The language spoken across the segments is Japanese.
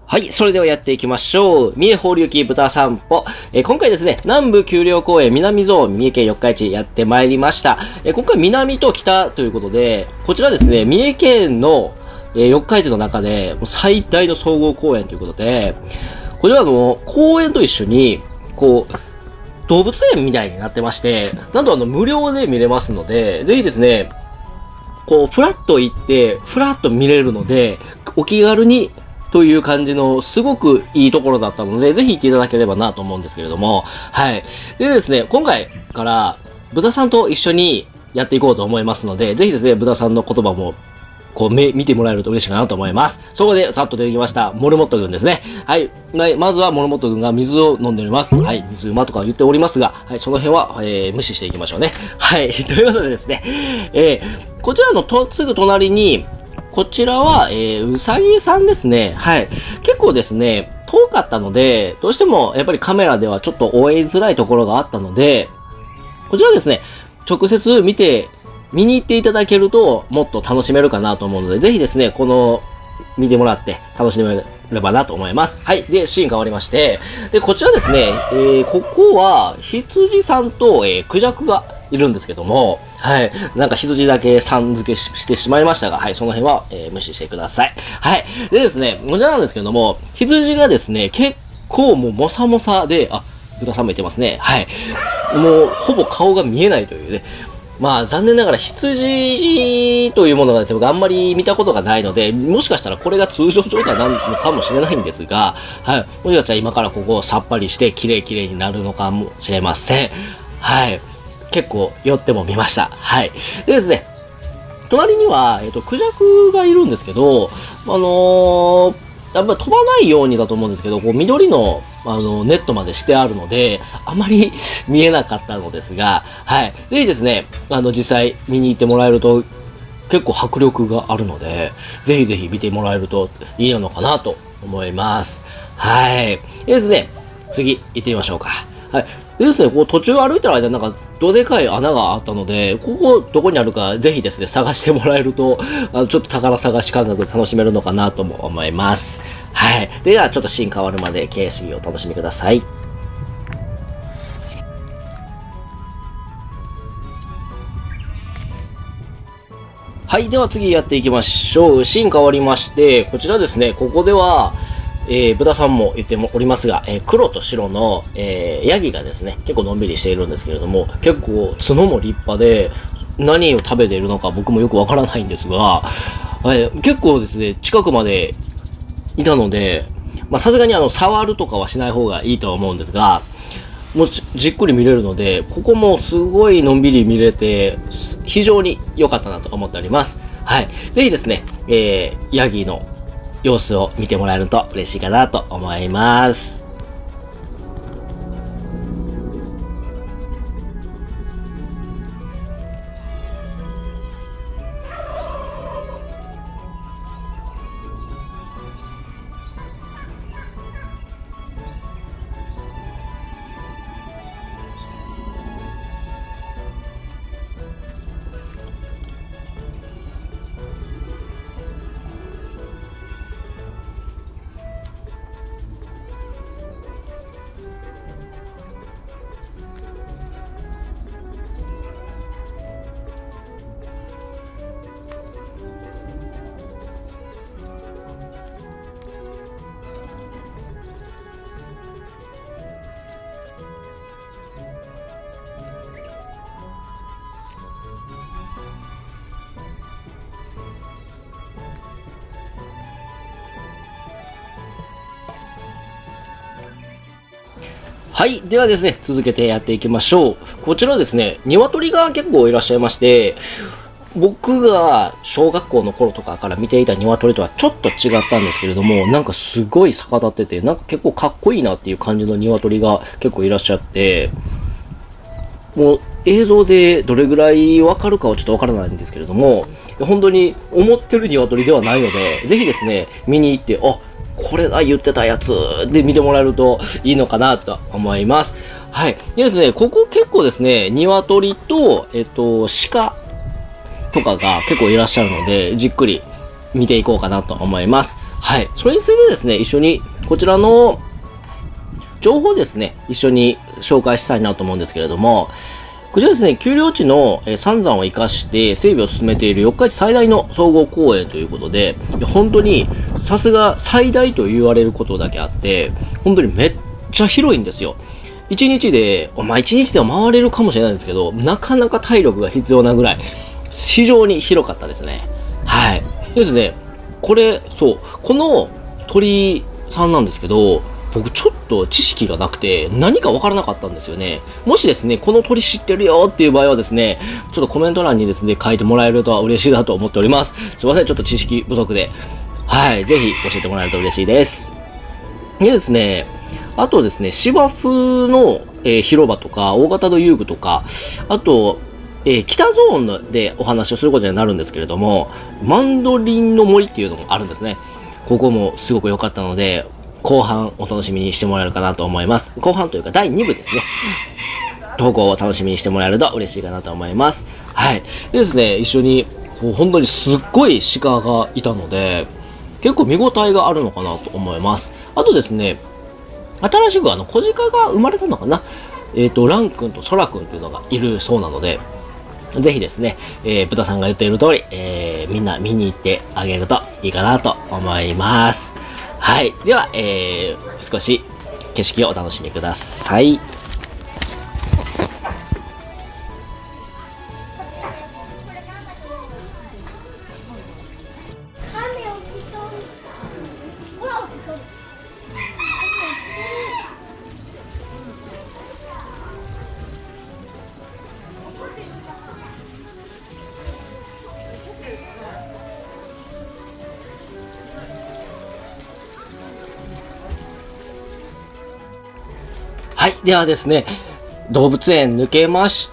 はい。それではやっていきましょう。三重放流木豚散歩。今回ですね、南部丘陵公園南ゾーン三重県四日市やってまいりました。今回南と北ということで、こちらですね、三重県の、四日市の中で最大の総合公園ということで、これは公園と一緒に、動物園みたいになってまして、なんと無料で見れますので、ぜひですね、フラッと行って、フラッと見れるので、お気軽に、という感じのすごくいいところだったので、ぜひ行っていただければなと思うんですけれども、はい。でですね、今回から豚さんと一緒にやっていこうと思いますので、ぜひですね、豚さんの言葉も見てもらえると嬉しいかなと思います。そこで、さっと出てきました、モルモット君ですね。はい。まずは、モルモット君が水を飲んでおります。はい。水うまとか言っておりますが、はい。その辺は、無視していきましょうね。はい。ということでですね、こちらのすぐ隣に、こちらは、うさぎさんですね。はい。結構ですね、遠かったので、どうしてもやっぱりカメラではちょっと追いづらいところがあったので、こちらですね、直接見に行っていただけると、もっと楽しめるかなと思うので、ぜひですね、見てもらって楽しめればなと思います。はい。で、シーン変わりまして、で、こちらですね、ここは、羊さんと、クジャクがいるんですけども、はい。なんか羊だけさん付けしてしまいましたが、はい。その辺は、無視してください。はい。でですね、こちらなんですけども、羊がですね、結構もうモサモサで、豚さんもいてますね。はい。もう、ほぼ顔が見えないというね。まあ残念ながら羊というものがですね、僕あんまり見たことがないので、もしかしたらこれが通常状態なのかもしれないんですが、はい。もしかしたら今からここをさっぱりして綺麗になるのかもしれません。はい。結構寄っても見ました。はい。でですね、隣には、クジャクがいるんですけど、やっぱり飛ばないようにだと思うんですけど、緑の、ネットまでしてあるので、あまり見えなかったのですが、はい。ぜひですね、実際見に行ってもらえると、結構迫力があるので、ぜひぜひ見てもらえるといいのかなと思います。はい。でですね、次行ってみましょうか。はい。でですね、途中歩いてる間、なんか、どでかい穴があったので、ここどこにあるか、ぜひですね、探してもらえると、ちょっと宝探し感覚で楽しめるのかなとも思います。はい。では、ちょっとシーン変わるまで景色をお楽しみください。はい。では次やっていきましょう。シーン変わりまして、こちらですね、ここでは、豚さんも言っておりますが、黒と白の、ヤギがですね、結構のんびりしているんですけれども、結構角も立派で、何を食べているのか僕もよくわからないんですが、結構ですね、近くまでいたので、さすがに触るとかはしない方がいいとは思うんですが、もうじっくり見れるので、ここもすごいのんびり見れて、非常に良かったなと思っております。はい。ぜひですね、ヤギの様子を見てもらえると嬉しいかなと思います。はい。ではですね、続けてやっていきましょう。こちらですね、鶏が結構いらっしゃいまして、僕が小学校の頃とかから見ていた鶏とはちょっと違ったんですけれども、なんかすごい逆立ってて、なんか結構かっこいいなっていう感じの鶏が結構いらっしゃって、もう映像でどれぐらいわかるかはちょっとわからないんですけれども、本当に思ってる鶏ではないので、ぜひですね、見に行って、これが言ってたやつで見てもらえるといいのかなと思います。はい。でですね、ここ結構ですね、鶏と、鹿とかが結構いらっしゃるので、じっくり見ていこうかなと思います。 はい。それについてですね、一緒にこちらの情報ですね、一緒に紹介したいなと思うんですけれども、こちらですね、丘陵地の三山を生かして整備を進めている四日市最大の総合公園ということで、本当にさすが最大と言われることだけあって、本当にめっちゃ広いんですよ。一日では回れるかもしれないんですけど、なかなか体力が必要なぐらい、非常に広かったですね。はい。ですね、この鳥さんなんですけど、僕ちょっと知識がなくて何かわからなかったんですよね。もしですね、この鳥知ってるよっていう場合はですね、ちょっとコメント欄にですね、書いてもらえると嬉しいなと思っております。すいません、ちょっと知識不足で。はい、ぜひ教えてもらえると嬉しいです。でですね、あとですね、芝生の、広場とか、大型の遊具とか、あと、北ゾーンでお話をすることになるんですけれども、マンドリンの森っていうのもあるんですね。ここもすごく良かったので、後半お楽しみにしてもらえるかなと思います。後半というか第2部ですね。投稿を楽しみにしてもらえると嬉しいかなと思います。はい。でですね、一緒に、本当にすっごい鹿がいたので、結構見応えがあるのかなと思います。あとですね、新しく小鹿が生まれたのかな。ラン君とソラ君というのがいるそうなので、ぜひですね、豚さんが言っている通り、みんな見に行ってあげるといいかなと思います。はい。では、少し景色をお楽しみください。はい。ではですね、動物園抜けまして、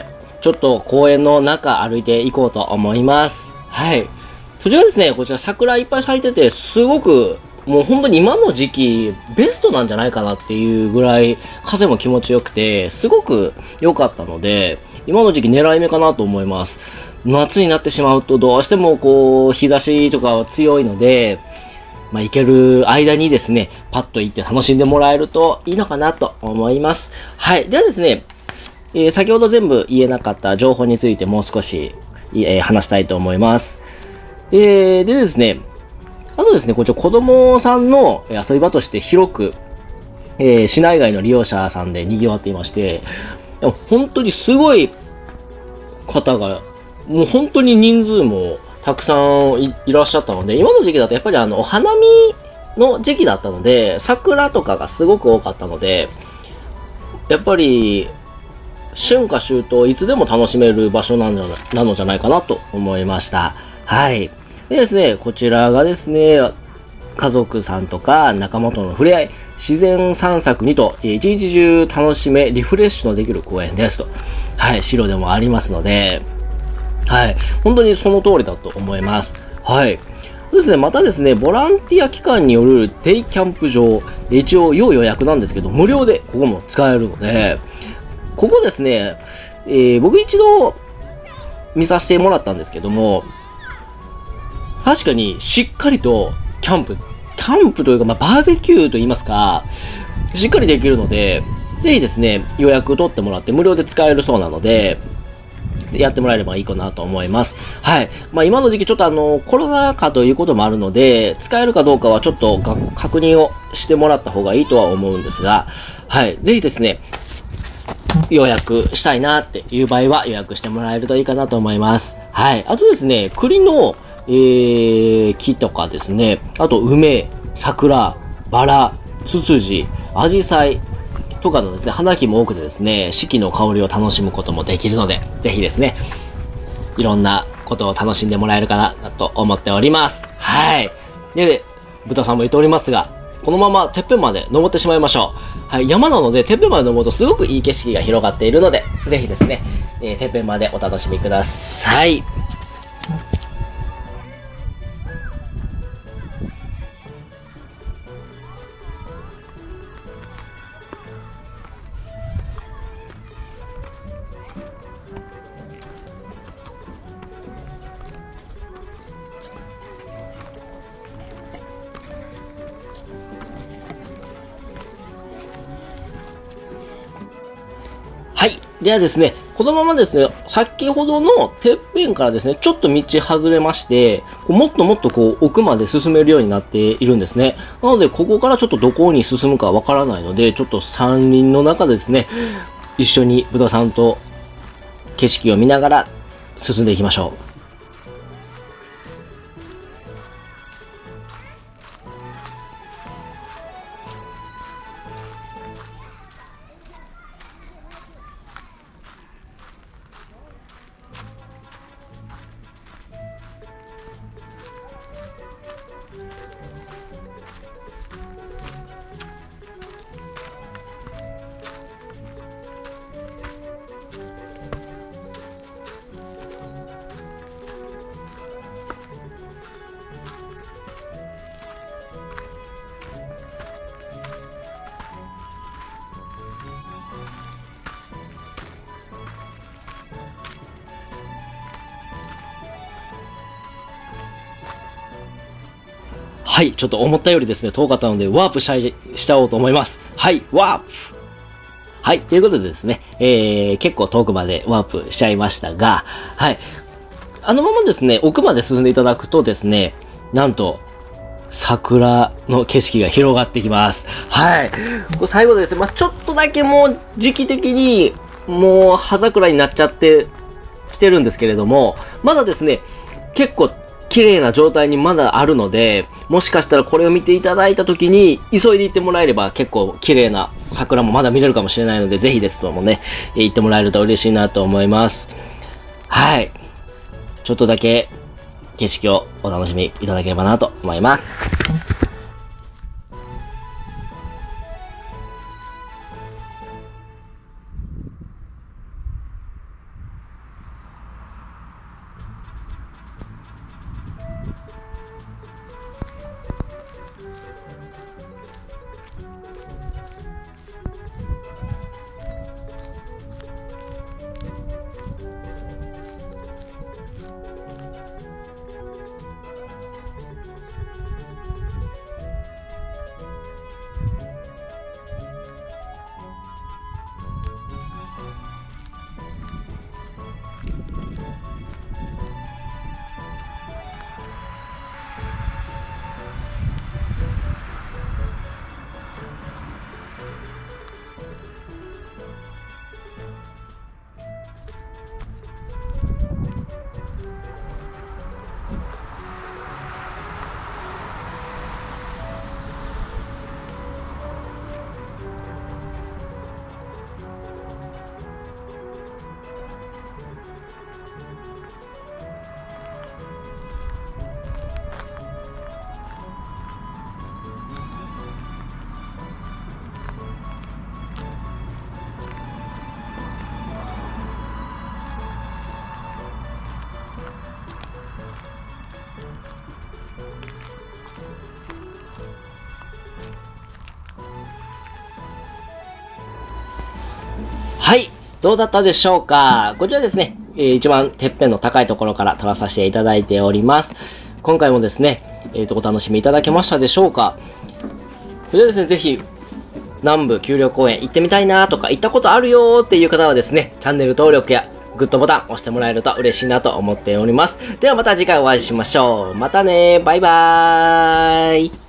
ちょっと公園の中歩いていこうと思います。はい。そちらですね、こちら桜いっぱい咲いてて、すごく、もう本当に今の時期、ベストなんじゃないかなっていうぐらい、風も気持ちよくて、すごく良かったので、今の時期狙い目かなと思います。夏になってしまうと、どうしても日差しとかは強いので、行ける間にですね、パッと行って楽しんでもらえるといいのかなと思います。はい。ではですね、先ほど全部言えなかった情報についてもう少し、話したいと思います。でですね、あとですね、こちら子供さんの遊び場として広く、市内外の利用者さんで賑わっていまして、本当にすごい方が、もう本当に人数もたくさん いらっしゃったので、今の時期だとやっぱりお花見の時期だったので、桜とかがすごく多かったので、やっぱり、春夏秋冬いつでも楽しめる場所なのじゃないかなと思いました。はい。でですね、こちらがですね、家族さんとか仲間との触れ合い、自然散策にと、一日中楽しめ、リフレッシュのできる公園ですと。はい、白でもありますので、はい、本当にその通りだと思います。はい。そうですね、またですね、ボランティア機関によるデイキャンプ場、一応要予約なんですけど、無料でここも使えるので、ここですね、僕一度見させてもらったんですけども、確かにしっかりとキャンプというか、バーベキューと言いますか、しっかりできるので、ぜひですね、予約取ってもらって無料で使えるそうなので、やってもらえればいいかなと思います。はい。今の時期ちょっとコロナ禍ということもあるので、使えるかどうかはちょっと確認をしてもらった方がいいとは思うんですが、はい。ぜひですね、予約したいなっていう場合は予約してもらえるといいかなと思います。はい。あとですね、栗の、木とかですね、あと梅、桜、バラ、ツツジ、アジサイとかのですね、花木も多くてですね、四季の香りを楽しむこともできるので、ぜひですね、いろんなことを楽しんでもらえるかなと思っております。はい。で、豚さんも言っておりますが、このままてっぺんまで登ってしまいましょう。はい、山なのでてっぺんまで登るとすごくいい景色が広がっているので、ぜひですね、てっぺんまでお楽しみください。 はい。ではですね、このままですね、先ほどのてっぺんからですね、ちょっと道外れまして、もっともっと奥まで進めるようになっているんですね。なので、ここからちょっとどこに進むかわからないので、ちょっと山林の中でですね、一緒に豚さんと景色を見ながら進んでいきましょう。はい、ちょっと思ったよりですね、遠かったので、ワープしちゃおうと思います。はい、ワープはい、ということでですね、結構遠くまでワープしちゃいましたが、はい、あのままですね、奥まで進んでいただくとですね、なんと、桜の景色が広がってきます。はい。最後ですね、ちょっとだけもう時期的にもう葉桜になっちゃってきてるんですけれども、まだですね、結構綺麗な状態にまだあるので、もしかしたらこれを見ていただいた時に急いで行ってもらえれば結構綺麗な桜もまだ見れるかもしれないので、ぜひですともね、行ってもらえると嬉しいなと思います。はい。ちょっとだけ景色をお楽しみいただければなと思います。はい。どうだったでしょうか。こちらですね、一番てっぺんの高いところから撮らさせていただいております。今回もですね、お楽しみいただけましたでしょうか。それではですね、ぜひ、南部丘陵公園行ってみたいなとか、行ったことあるよーっていう方はですね、チャンネル登録やグッドボタン押してもらえると嬉しいなと思っております。ではまた次回お会いしましょう。またねー。バイバーイ。